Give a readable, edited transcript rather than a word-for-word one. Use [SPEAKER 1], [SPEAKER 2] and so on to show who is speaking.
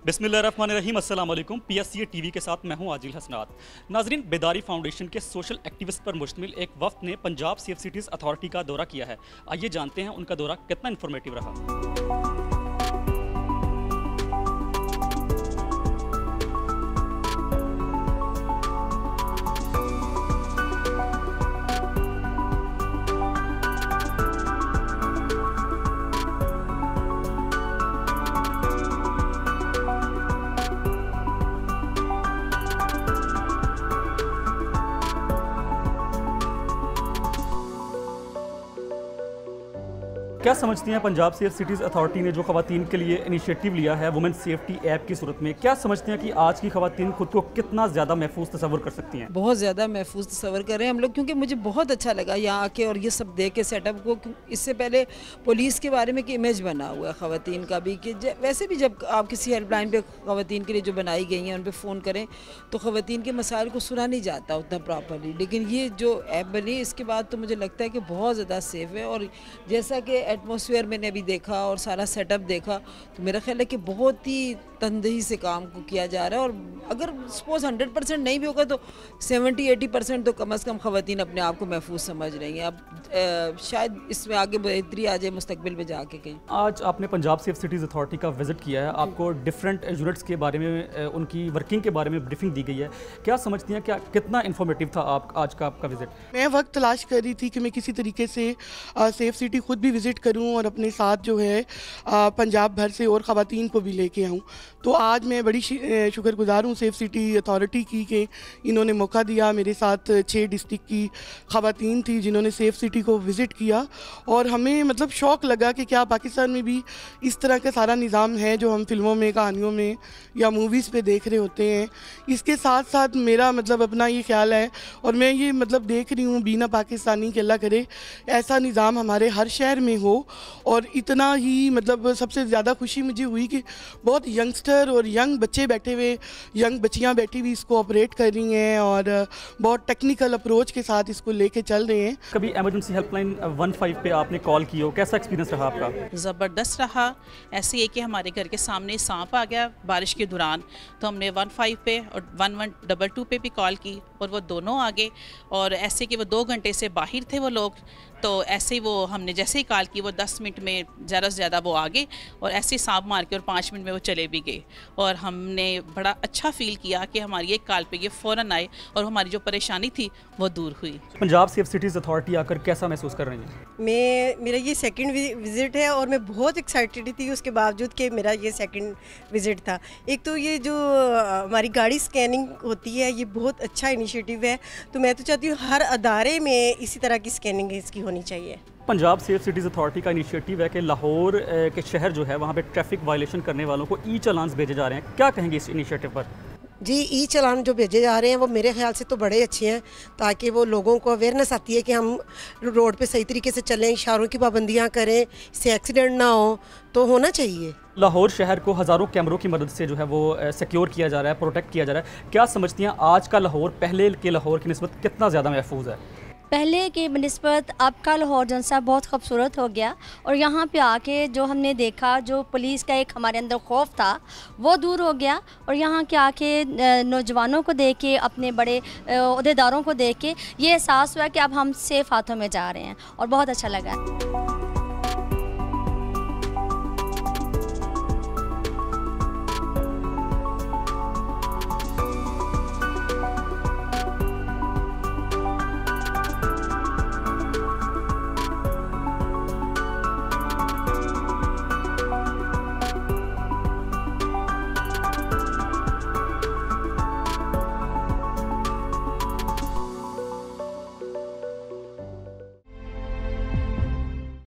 [SPEAKER 1] बिस्मिल्लाहिर्रहमानिर्रहीम, अस्सलाम वालेकुम। PSCA टीवी के साथ मैं हूं आजिल हसनात। नाजरीन, बेदारी फाउंडेशन के सोशल एक्टिविस्ट पर मुश्तमिल एक वफ्द ने पंजाब सेफ सिटीज़ अथॉरिटी का दौरा किया है। आइए जानते हैं उनका दौरा कितना इन्फॉर्मेटिव रहा। क्या समझती हैं पंजाब सेफ सिटीज़ अथॉरिटी ने जो ख़वातीन के लिए इनिशिएटिव लिया है वुमेन सेफ्टी ऐप की सूरत में, क्या समझती हैं कि आज की ख़वातीन खुद को कितना ज़्यादा महफूज तस्वर कर सकती हैं?
[SPEAKER 2] बहुत ज़्यादा महफूज तस्वर कर रहे हैं हम लोग, क्योंकि मुझे बहुत अच्छा लगा यहाँ आके और ये सब देख के सेटअप को। इससे पहले पुलिस के बारे में एक इमेज बना हुआ है ख़वातीन का भी कि वैसे भी जब आप किसी हेल्पलाइन पे ख़वातीन के लिए जो बनाई गई हैं उन पर फ़ोन करें तो ख़वातीन के मसाइल को सुना नहीं जाता उतना प्रॉपरली, लेकिन ये जो ऐप बनी इसके बाद तो मुझे लगता है कि बहुत ज़्यादा सेफ़ है। और जैसा कि एटमॉस्फेयर मैंने अभी देखा और सारा सेटअप देखा तो मेरा ख्याल है कि बहुत ही तनदेही से काम को किया जा रहा है। और अगर सपोज 100% नहीं भी होगा तो 70-80% तो कम से कम ख़वातीन अपने आप को महफूज समझ रही हैं। अब शायद इसमें आगे बेहतरी आ जाए मुस्तकबिल में जाके कहीं। आज
[SPEAKER 1] आपने पंजाब सेफ सिटीज़ अथॉरिटी का विज़िट किया है, आपको डिफरेंट यूनिट्स के बारे में, उनकी वर्किंग के बारे में ब्रीफिंग दी गई है। क्या समझती हैं, क्या कितना इन्फॉर्मेटिव था आज का आपका विज़िट?
[SPEAKER 3] मैं वक्त तलाश कर रही थी कि मैं किसी तरीके से सेफ सिटी खुद भी विज़िट करूं और अपने साथ जो है पंजाब भर से और ख़वातीन को भी लेके आऊं। तो आज मैं बड़ी शुक्रगुजार हूं सेफ सिटी अथॉरिटी की कि इन्होंने मौका दिया। मेरे साथ 6 डिस्ट्रिक्ट की ख़वातीन थी जिन्होंने सेफ सिटी को विज़िट किया और हमें मतलब शौक़ लगा कि क्या पाकिस्तान में भी इस तरह का सारा निज़ाम है जो हम फिल्मों में, कहानियों में या मूवीज़ पे देख रहे होते हैं। इसके साथ साथ मेरा मतलब अपना ये ख्याल है और मैं ये मतलब देख रही हूँ बीना पाकिस्तानी के अल्लाह करे ऐसा निज़ाम हमारे हर शहर में हो। और इतना ही मतलब सबसे ज़्यादा खुशी मुझे हुई कि बहुत यंगस्टर और यंग बच्चे बैठे हुए, यंग बच्चियाँ बैठी हुई इसको ऑपरेट कर रही हैं और बहुत टेक्निकल अप्रोच के साथ इसको लेके चल रहे हैं।
[SPEAKER 1] कभी एमरजेंसी हेल्पलाइन 15 पे आपने कॉल की हो, कैसा एक्सपीरियंस रहा आपका?
[SPEAKER 4] ज़बरदस्त रहा। ऐसे ही कि हमारे घर के सामने सांप आ गया बारिश के दौरान, तो हमने 15 पे और 1122 पे भी कॉल की और वो दोनों आ गए। और ऐसे कि वो 2 घंटे से बाहर थे वो लोग, तो ऐसे ही वो हमने जैसे ही कॉल की वो 10 मिनट में ज़्यादा से ज़्यादा वो आ गए और ऐसे ही सांप मार के और 5 मिनट में वो चले भी गए। और हमने बड़ा अच्छा फील किया कि हमारी एक कॉल पे ये फ़ौरन आए और हमारी जो परेशानी थी वो दूर हुई।
[SPEAKER 1] पंजाब सेफ सिटीज़ अथॉरिटी आकर कैसा महसूस कर रही हैं?
[SPEAKER 5] मेरा ये सेकंड विज़िट है और मैं बहुत एक्साइटेड थी उसके बावजूद कि मेरा ये सेकंड विज़िट था। एक तो ये जो हमारी गाड़ी स्कैनिंग होती है ये बहुत अच्छा इनिशिएटिव है, तो मैं तो चाहती हूँ हर अदारे में इसी तरह की स्कैनिंग इसकी होनी चाहिए।
[SPEAKER 1] पंजाब सेफ सिटीज़ अथॉरिटी का इनिशिएटिव है कि लाहौर के शहर जो है वहाँ पे ट्रैफिक वायलेशन करने वालों को ई चालान्स भेजे जा रहे हैं, क्या कहेंगे इस इनिशिएटिव पर?
[SPEAKER 6] जी, ई चालान जो भेजे जा रहे हैं वो मेरे ख्याल से तो बड़े अच्छे हैं, ताकि वो लोगों को अवेयरनेस आती है कि हम रोड पे सही तरीके से चलें, इशारों की पाबंदियां करें, इससे एक्सीडेंट ना हो, तो होना चाहिए।
[SPEAKER 1] लाहौर शहर को हज़ारों कैमरों की मदद से जो है वो सिक्योर किया जा रहा है, प्रोटेक्ट किया जा रहा है। क्या समझती हैं आज का लाहौर पहले के लाहौर की निस्बत कितना ज़्यादा महफूज है?
[SPEAKER 7] पहले की निस्बत अब का लाहौर जनसा बहुत खूबसूरत हो गया और यहाँ पे आके जो हमने देखा, जो पुलिस का एक हमारे अंदर खौफ था वो दूर हो गया। और यहाँ के आके नौजवानों को देख के, अपने बड़े ओहदेदारों को देख के ये एहसास हुआ कि अब हम सेफ़ हाथों में जा रहे हैं और बहुत अच्छा लगा।